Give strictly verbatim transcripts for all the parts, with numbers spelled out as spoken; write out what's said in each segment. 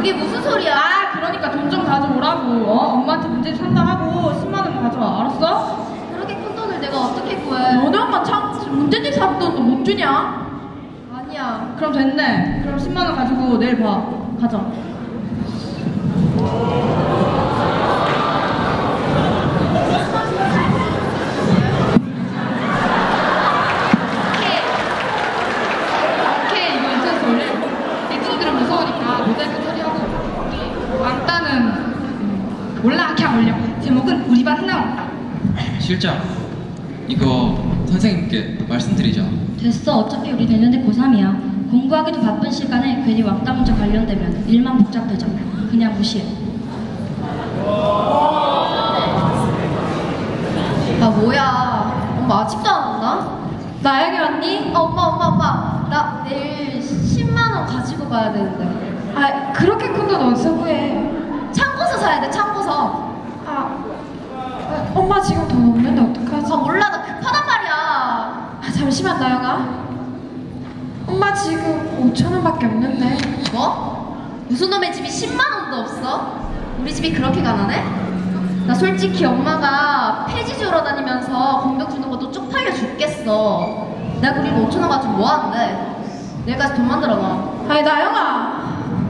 그게 무슨 소리야? 아, 그러니까 돈 좀 가져오라고. 어? 엄마한테 문제 산다 하고 십만 원 가져와. 알았어? 그렇게 큰 돈을 내가 어떻게 구해? 너네 엄마 참 문제집 산 돈도 못 주냐? 아니야. 그럼 됐네. 그럼 십만 원 가지고 내일 봐. 가자. 오케이, 이거 인터넷 올릴. 애들들은 무서우니까 모자이크 처리하고. 왕따는 음, 몰라, 그냥 올려. 제목은 우리 반 나온다. 실장, 이거 선생님께 말씀드리자. 됐어. 어차피 우리 내년에 고삼이야. 공부하기도 바쁜 시간에 괜히 왕따 문제 관련되면 일만 복잡해져. 그냥 무시해. 아 뭐야? 엄마 아직도 안 왔나? 나영이 왔니? 아 엄마 엄마 엄마 나 내일 십만 원 가지고 가야 되는데. 아, 그렇게 큰 돈 어디서 구해? 참고서 사야 돼 참고서. 아, 엄마 지금 돈 없는데 어떡하지? 아 몰라 나 급하단 말이야. 아, 잠시만 나영아. 엄마 지금 오천 원밖에 없는데. 뭐? 무슨 놈의 집이 십만 원도 없어? 우리 집이 그렇게 가난해? 나 솔직히 엄마가 폐지 주러 다니면서 공격 주는 것도 쪽팔려 죽겠어. 내가 그리고 오천 원 가지고 뭐 하는데? 내일까지 돈 만들어 놔. 아니 나영아.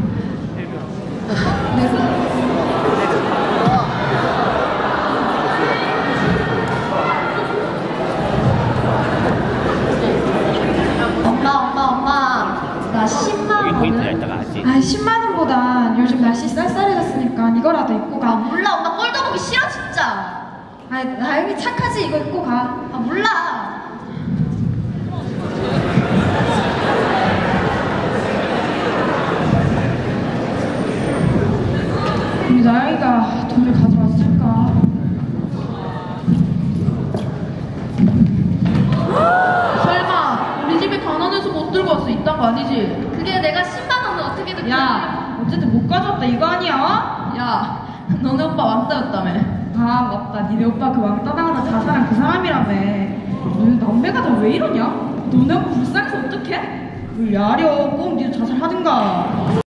엄마 엄마 엄마 나 십만 원은. 아, 십만 원보단 요즘 날씨 쌀쌀해졌으니까 이거라도 입고 아 가. 몰라 엄마 꼴도 보기 싫어 진짜. 아, 나영이 착하지. 이거 입고 가. 아 몰라. 우리 나영이가 돈을 가져왔을까? 설마 우리 집에 가난해서 못 들고 왔어. 이딴 거 아니지? 그게 내가 십만 원을 어떻게든. 야, 어쨌든 못 가져왔다 이거 아니야? 야 너네 오빠 왕따였다며. 아, 맞다. 니네 오빠 그 왕따 당하다 자살한 그 사람이라며. 너네 남매가 다 왜 이러냐? 너네 오빠 불쌍해서 어떡해? 뭘 야려. 꼭 니도 자살하든가.